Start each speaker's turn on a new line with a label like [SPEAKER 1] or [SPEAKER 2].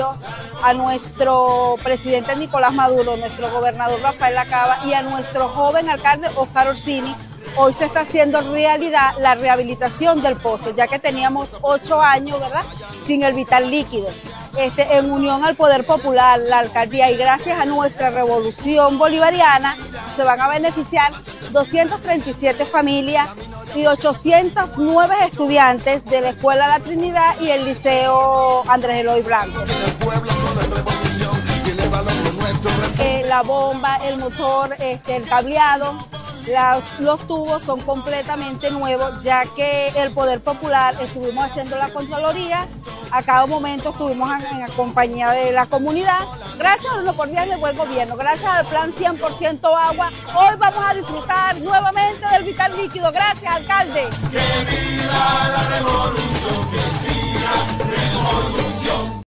[SPEAKER 1] apoyo a nuestro presidente Nicolás Maduro, nuestro gobernador Rafael Lacaba y a nuestro joven alcalde Oscar Orsini, hoy se está haciendo realidad la rehabilitación del pozo, ya que teníamos 8 años, ¿verdad?, sin el vital líquido. En unión al Poder Popular, la alcaldía, y gracias a nuestra revolución bolivariana, se van a beneficiar 237 familias y 809 estudiantes de la Escuela La Trinidad y el Liceo Andrés Eloy Blanco. La bomba, el motor, el cableado, los tubos son completamente nuevos, ya que el Poder Popular estuvimos haciendo la Contraloría, a cada momento estuvimos en compañía de la comunidad, gracias a los cordiales del buen gobierno, gracias al plan 100% agua, hoy vamos a disfrutar nuevamente del vital líquido. Gracias, alcalde.